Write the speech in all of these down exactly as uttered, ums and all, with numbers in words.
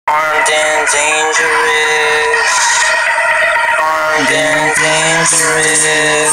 Armed and dangerous. Armed and dangerous.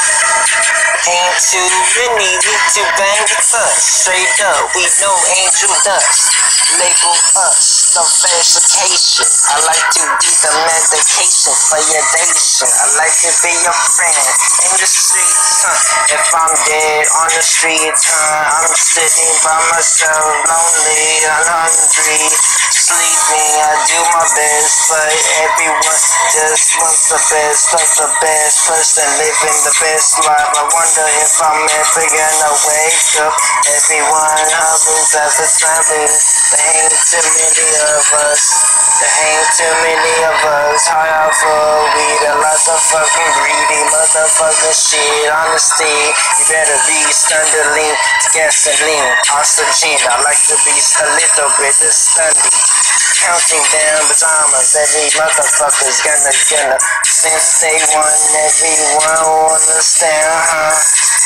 Ain't too many, we too bang with us. Straight up, we know angel dust. Label us sophistication. I like to be the medication for your dation. I like to be your friend in the streets, huh? If I'm dead on the streets, huh? I'm sitting by myself, lonely and hungry, sleeping. I do my best, but everyone just wants the best of the best person living the best life. I wonder if I'm ever gonna wake up. Everyone hovers at the silence. There ain't too many of us. There ain't too many of us. High off of weed, a lot of fucking greedy motherfucking shit. Honesty, you better be Stunderling, gasoline, oxygen. I like to be a little bit stundy. Counting down pajamas, every motherfucker's gonna gonna. Since day one, everyone understand, huh?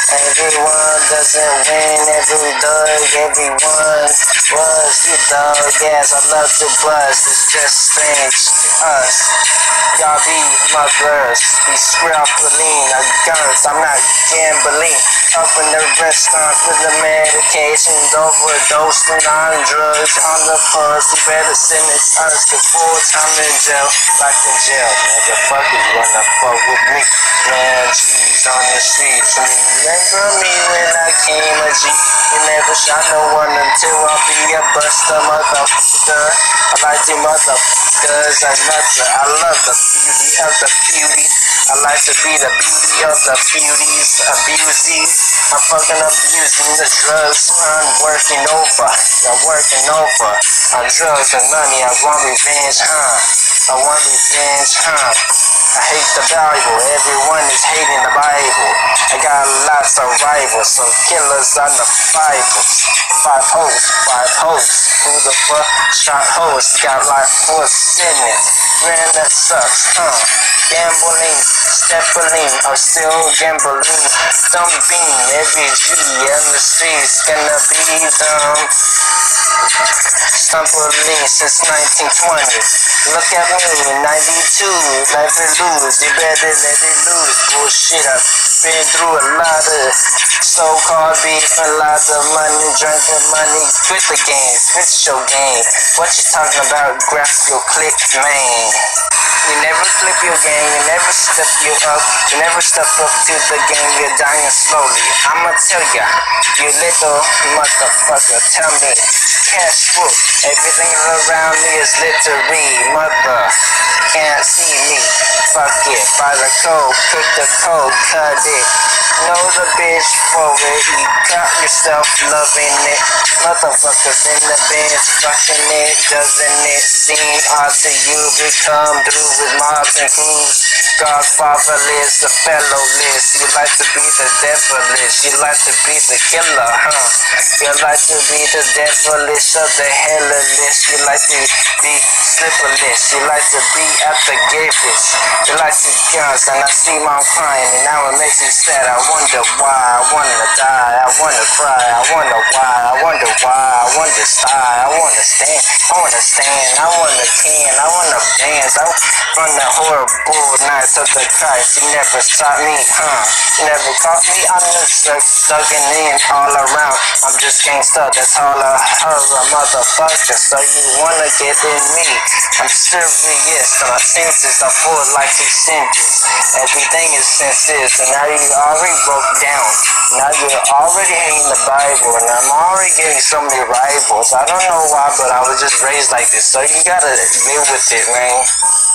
Everyone doesn't win, every dog, everyone was you dog. Yes, I love to bust, it's just strange to us. Y'all be mothers, be scrappling, a guns, I'm not gambling. Up in the restaurant with the medications, overdosing on drugs, on the fuzz. You better sentence us to full time in jail, back in jail. Motherfuckers wanna fuck with me, man. G's on the streets. Remember me when I came a G? You never shot no one until I'll be a buster, motherfucker. I like you motherfuckers, I love the, I love the beauty of the beauty. I like to be the beauty of the beauties, abusees. I'm fucking abusing the drugs, I'm working over, I'm working over on drugs and money. I want revenge, huh? I want revenge, huh? I hate the Bible, everyone is hating the Bible. I got lots of rivals, so killers on the Bibles. Five hoes, five hoes. Who the fuck shot hoes? Got like four sentence. Man, that sucks, huh? Gambling, stepping, I'm still gambling. Thumping every G on the streets, gonna be dumb. Stumbling since nineteen twenty. Look at me, ninety-two, life it lose, you better let it lose. Bullshit, I've been through a lot of so-called beef, a lot of money, drinking money. Quit the game, switch your game. What you talking about? Grab your click, man. You never flip your game, you never step you up, you never step up to the game, you're dying slowly. I'ma tell ya, you little motherfucker, tell me, cash book, everything around me is literary, mother, can't see me, fuck it, buy the code, pick the code, cut it, know the bitch for it, you got yourself loving it, motherfuckers in the bench, fucking it, doesn't it seem odd to you, become through with mobs and crews, Godfather list, the fellow list, you like to be the devilish, you like to be the killer, huh, you like to be the devilish of the hellish, you like to be slipperless, you like to be at the gapest, you like to guns, and I see mom crying, and now it makes me sad, I wonder why, I wanna die, I wanna cry, I wonder why, I wonder why, I wanna sigh, I wanna stand, I wanna stand, I wanna can, I wanna dance, I from the horrible nights of the Christ, you never saw me, huh, you never caught me, I'm just sucking in all around, I'm just gangsta, that's all I heard, a motherfucker, so you wanna get in me, I'm serious, my senses are full like two senses, everything is senses, and now you already broke down, now you're already hating the Bible, and I'm already getting so many rivals, I don't know why, but I was just raised like this, so you gotta live with it, man.